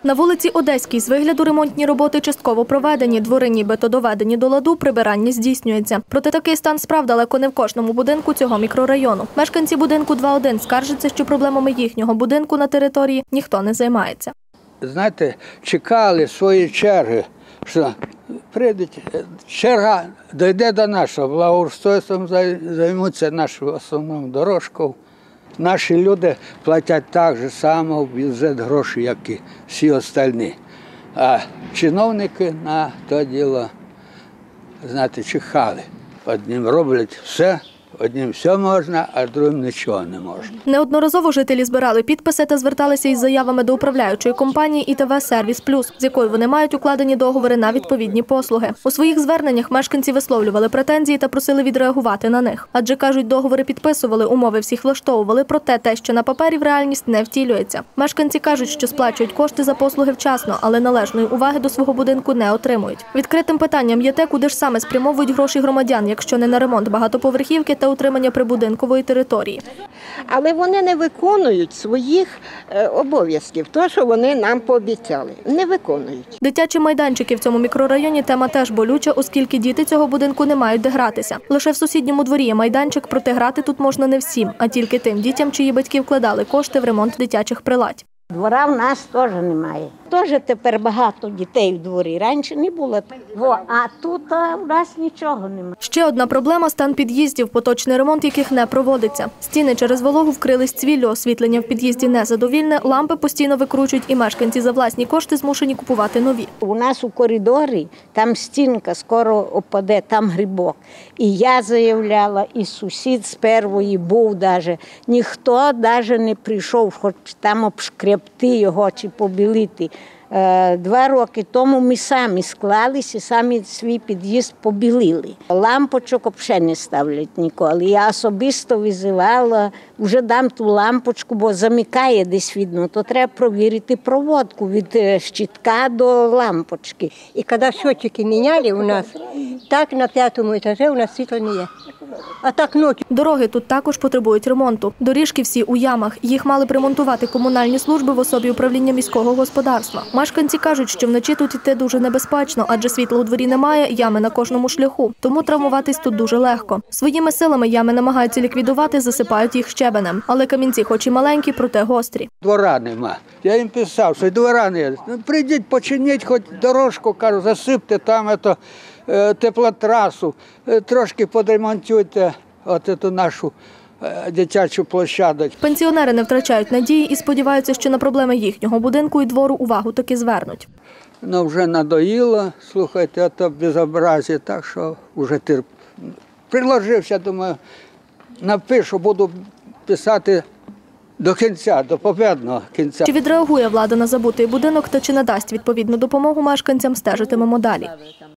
На вулиці Одеській з вигляду ремонтні роботи частково проведені, двори нібито доведені до ладу, прибирання здійснюється. Проте такий стан справ далеко не в кожному будинку цього мікрорайону. Мешканці будинку 2-1 скаржаться, що проблемами їхнього будинку на території ніхто не займається. Знаєте, чекали свої черги, що прийде черга, дійде до нашого, благоустройством займуться нашою основною дорожкою. Наші люди платять так же само в бюджет гроші, як і всі остальні. А чиновники на то діло, знаєте, чекали. Одним роблять все, одним все можна, а другим нічого не можна. Неодноразово жителі збирали підписи та зверталися із заявами до управляючої компанії ІТВ «Сервіс Плюс», з якою вони мають укладені договори на відповідні послуги. У своїх зверненнях мешканці висловлювали претензії та просили відреагувати на них. Адже, кажуть, договори підписували, умови всіх влаштовували, проте те, що на папері в реальність не втілюється. Мешканці кажуть, що сплачують кошти за послуги вчасно, але належної уваги до свого будинку не отримують. Відкритим питанням є те, куди ж саме спрямовують гроші громадян, якщо не на ремонт багатоповерхівки та утримання прибудинкової території. Але вони не виконують своїх обов'язків, то, що вони нам пообіцяли. Не виконують. Дитячі майданчики в цьому мікрорайоні – тема теж болюча, оскільки діти цього будинку не мають де гратися. Лише в сусідньому дворі є майданчик, проте грати тут можна не всім, а тільки тим дітям, чиї батьки вкладали кошти в ремонт дитячих приладь. Двора в нас теж немає. Теж тепер багато дітей в дворі. Раніше не було. А тут у нас нічого немає. Ще одна проблема – стан під'їздів, поточний ремонт яких не проводиться. Стіни через вологу вкрились цвіллю, освітлення в під'їзді незадовільне, лампи постійно викручують і мешканці за власні кошти змушені купувати нові. У нас у коридорі, там стінка скоро опаде, там грибок. І я заявляла, і сусід з першої був навіть. Ніхто навіть не прийшов, хоч там обшкребти його чи побілити. 2 роки тому ми самі склалися, самі свій під'їзд побілили. Лампочок взагалі не ставлять ніколи. Я особисто визивала, вже дам ту лампочку, бо замикає десь видно, то треба провірити проводку від щитка до лампочки. І коли щотчики міняли у нас, так на 5-му етажі у нас світла не є. А так ночі. Дороги тут також потребують ремонту. Доріжки всі у ямах. Їх мали б ремонтувати комунальні служби в особі управління міського господарства. Мешканці кажуть, що вночі тут йти дуже небезпечно, адже світла у дворі немає, ями на кожному шляху. Тому травмуватись тут дуже легко. Своїми силами ями намагаються ліквідувати, засипають їх щебенем. Але камінці хоч і маленькі, проте гострі. Двора нема. Я їм писав, що двора не. Прийдіть, починіть, хоч дорожку, кажу, засипте там теплотрасу, трошки подремонтуйте цю нашу дитячу площадку. Пенсіонери не втрачають надії і сподіваються, що на проблеми їхнього будинку і двору увагу таки звернуть. Ну, вже надоїло, слухайте, це безобразие, так що вже приложився, думаю, напишу, буду писати до кінця, до победного кінця. Чи відреагує влада на забутий будинок та чи надасть відповідну допомогу мешканцям, стежитимемо далі.